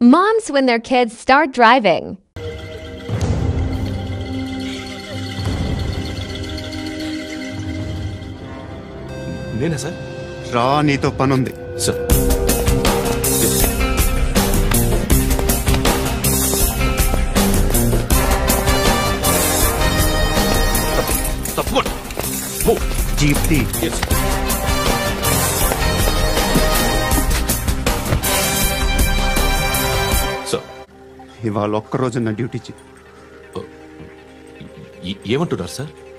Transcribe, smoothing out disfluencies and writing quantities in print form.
Moms when their kids start driving. నేనా sir? రా, నీతో పనుంది. సార్ తప్పకుండా జీప్ తీ. సార్ ఇవాళ ఒక్కరోజు నా డ్యూటీ ఏమంటున్నారు సార్?